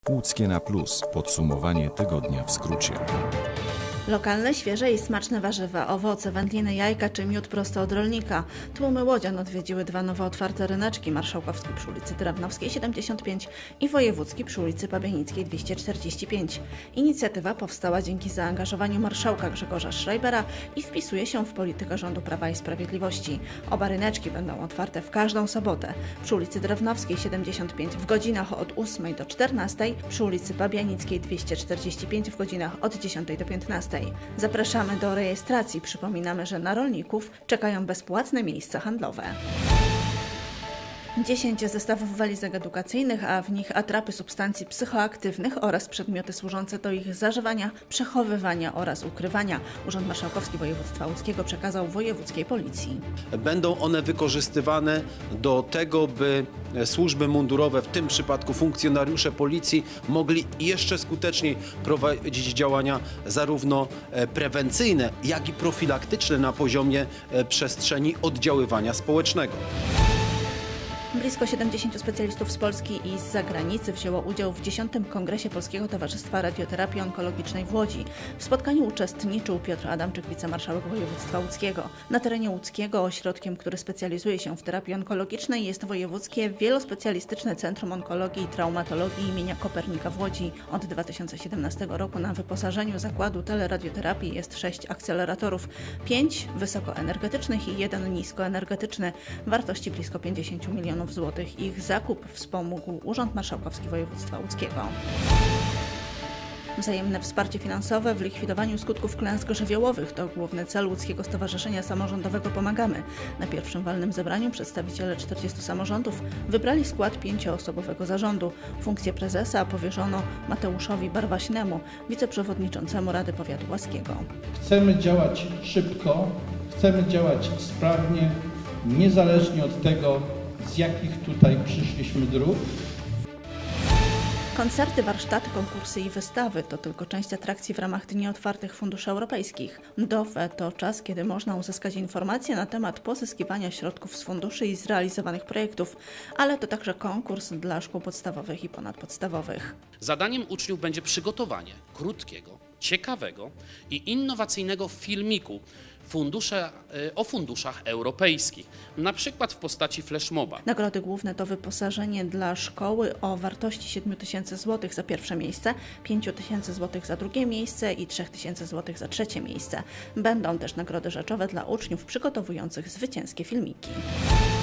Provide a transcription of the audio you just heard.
Łódzkie na plus. Podsumowanie tygodnia w skrócie. Lokalne, świeże i smaczne warzywa, owoce, wędliny, jajka czy miód prosto od rolnika. Tłumy łodzian odwiedziły dwa nowo otwarte ryneczki: marszałkowski przy ulicy Drewnowskiej 75 i wojewódzki przy ulicy Pabianickiej 245. Inicjatywa powstała dzięki zaangażowaniu marszałka Grzegorza Schreibera i wpisuje się w politykę rządu Prawa i Sprawiedliwości. Oba ryneczki będą otwarte w każdą sobotę. Przy ulicy Drewnowskiej 75 w godzinach od 8 do 14, przy ulicy Pabianickiej 245 w godzinach od 10 do 15. Zapraszamy do rejestracji. Przypominamy, że na rolników czekają bezpłatne miejsca handlowe. 10 zestawów walizek edukacyjnych, a w nich atrapy substancji psychoaktywnych oraz przedmioty służące do ich zażywania, przechowywania oraz ukrywania. Urząd Marszałkowski Województwa Łódzkiego przekazał wojewódzkiej policji. Będą one wykorzystywane do tego, by służby mundurowe, w tym przypadku funkcjonariusze policji, mogli jeszcze skuteczniej prowadzić działania zarówno prewencyjne, jak i profilaktyczne na poziomie przestrzeni oddziaływania społecznego. Blisko 70 specjalistów z Polski i z zagranicy wzięło udział w 10. Kongresie Polskiego Towarzystwa Radioterapii Onkologicznej w Łodzi. W spotkaniu uczestniczył Piotr Adamczyk, wicemarszałek województwa łódzkiego. Na terenie łódzkiego ośrodkiem, który specjalizuje się w terapii onkologicznej, jest Wojewódzkie Wielospecjalistyczne Centrum Onkologii i Traumatologii imienia Kopernika w Łodzi. Od 2017 roku na wyposażeniu zakładu teleradioterapii jest 6 akceleratorów, 5 wysokoenergetycznych i 1 niskoenergetyczny, wartości blisko 50 milionów złotych. Ich zakup wspomógł Urząd Marszałkowski Województwa Łódzkiego. Wzajemne wsparcie finansowe w likwidowaniu skutków klęsk żywiołowych to główny cel Łódzkiego Stowarzyszenia Samorządowego Pomagamy. Na pierwszym walnym zebraniu przedstawiciele 40 samorządów wybrali skład 5-osobowego zarządu. Funkcję prezesa powierzono Mateuszowi Barwaśnemu, wiceprzewodniczącemu Rady Powiatu Łaskiego. Chcemy działać szybko, chcemy działać sprawnie, niezależnie od tego, z jakich tutaj przyszliśmy dróg. Koncerty, warsztaty, konkursy i wystawy to tylko część atrakcji w ramach Dni Otwartych Funduszy Europejskich. DOFE to czas, kiedy można uzyskać informacje na temat pozyskiwania środków z funduszy i zrealizowanych projektów, ale to także konkurs dla szkół podstawowych i ponadpodstawowych. Zadaniem uczniów będzie przygotowanie krótkiego, ciekawego i innowacyjnego filmiku o funduszach europejskich, na przykład w postaci flashmoba. Nagrody główne to wyposażenie dla szkoły o wartości 7 000 zł za pierwsze miejsce, 5 000 zł za drugie miejsce i 3 000 zł za trzecie miejsce. Będą też nagrody rzeczowe dla uczniów przygotowujących zwycięskie filmiki.